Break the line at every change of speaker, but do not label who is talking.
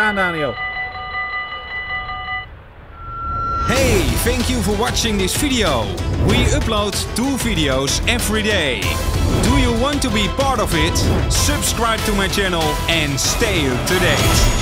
toegestaan, Daniel.
Hey, thank you for watching this video. We upload 2 videos every day. Do you want to be part of it? Subscribe to my channel and stay up to date.